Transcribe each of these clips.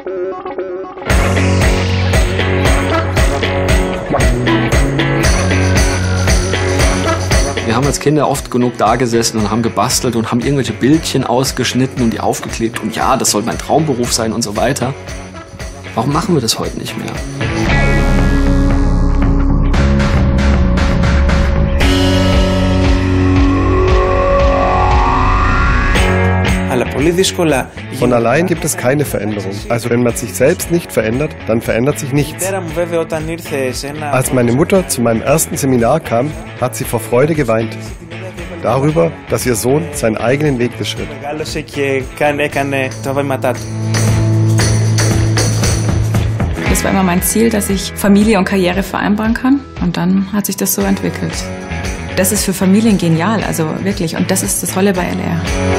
Wir haben als Kinder oft genug da gesessen und haben gebastelt und haben irgendwelche Bildchen ausgeschnitten und die aufgeklebt. Und ja, das soll mein Traumberuf sein und so weiter. Warum machen wir das heute nicht mehr? Von allein gibt es keine Veränderung. Also wenn man sich selbst nicht verändert, dann verändert sich nichts. Als meine Mutter zu meinem ersten Seminar kam, hat sie vor Freude geweint. Darüber, dass ihr Sohn seinen eigenen Weg beschritt. Das war immer mein Ziel, dass ich Familie und Karriere vereinbaren kann. Und dann hat sich das so entwickelt. Das ist für Familien genial, also wirklich. Und das ist das Tolle bei LR.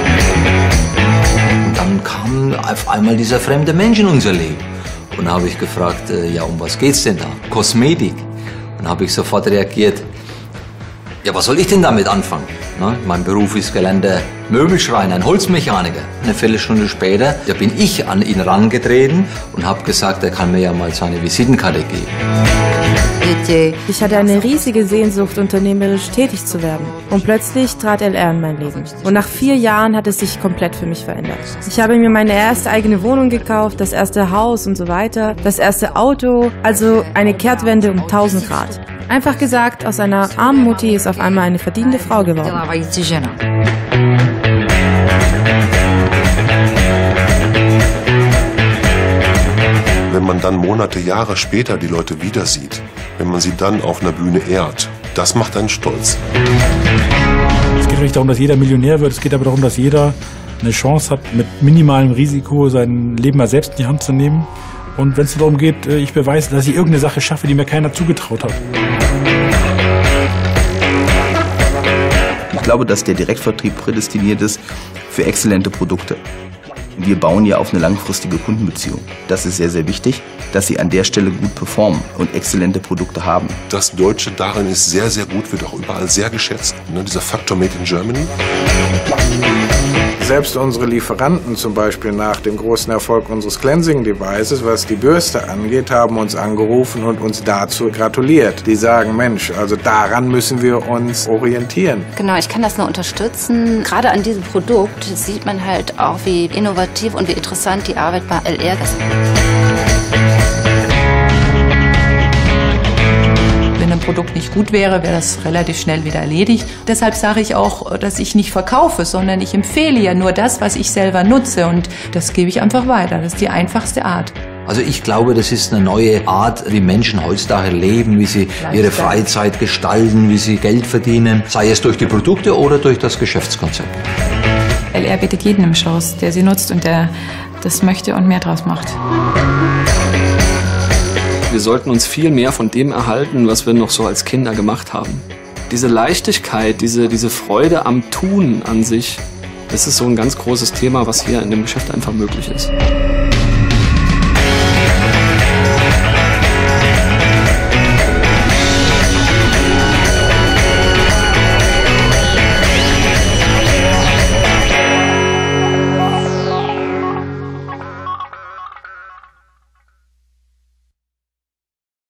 Und dann kam auf einmal dieser fremde Mensch in unser Leben. Und da habe ich gefragt, ja, um was geht's denn da? Kosmetik. Und dann habe ich sofort reagiert, ja, was soll ich denn damit anfangen? Na, mein Beruf ist gelernter Möbelschreiner, ein Holzmechaniker. Eine Viertelstunde später, da bin ich an ihn rangetreten und habe gesagt, er kann mir ja mal seine Visitenkarte geben. Ich hatte eine riesige Sehnsucht, unternehmerisch tätig zu werden. Und plötzlich trat LR in mein Leben. Und nach 4 Jahren hat es sich komplett für mich verändert. Ich habe mir meine erste eigene Wohnung gekauft, das erste Haus und so weiter, das erste Auto, also eine Kehrtwende um 1000 Grad. Einfach gesagt, aus einer armen Mutti ist auf einmal eine verdienende Frau geworden. Wenn man dann Monate, Jahre später die Leute wieder sieht, wenn man sie dann auf einer Bühne ehrt, das macht einen stolz. Es geht nicht darum, dass jeder Millionär wird, es geht aber darum, dass jeder eine Chance hat, mit minimalem Risiko sein Leben mal selbst in die Hand zu nehmen. Und wenn es darum geht, ich beweise, dass ich irgendeine Sache schaffe, die mir keiner zugetraut hat. Ich glaube, dass der Direktvertrieb prädestiniert ist für exzellente Produkte. Wir bauen ja auf eine langfristige Kundenbeziehung. Das ist sehr, sehr wichtig, dass sie an der Stelle gut performen und exzellente Produkte haben. Das Deutsche darin ist sehr, sehr gut, wird auch überall sehr geschätzt. Ne? Dieser Faktor Made in Germany. Selbst unsere Lieferanten, zum Beispiel nach dem großen Erfolg unseres Cleansing Devices, was die Bürste angeht, haben uns angerufen und uns dazu gratuliert. Die sagen, Mensch, also daran müssen wir uns orientieren. Genau, ich kann das nur unterstützen. Gerade an diesem Produkt sieht man halt auch, wie innovativ und wie interessant die Arbeit bei LR ist. Wenn ein Produkt nicht gut wäre, wäre das relativ schnell wieder erledigt. Deshalb sage ich auch, dass ich nicht verkaufe, sondern ich empfehle ja nur das, was ich selber nutze. Und das gebe ich einfach weiter. Das ist die einfachste Art. Also ich glaube, das ist eine neue Art, wie Menschen heutzutage leben, wie sie ihre Freizeit gestalten, wie sie Geld verdienen, sei es durch die Produkte oder durch das Geschäftskonzept. LR bietet jedem eine Chance, der sie nutzt und der das möchte und mehr draus macht. Wir sollten uns viel mehr von dem erhalten, was wir noch so als Kinder gemacht haben. Diese Leichtigkeit, diese Freude am Tun an sich, das ist so ein ganz großes Thema, was hier in dem Geschäft einfach möglich ist.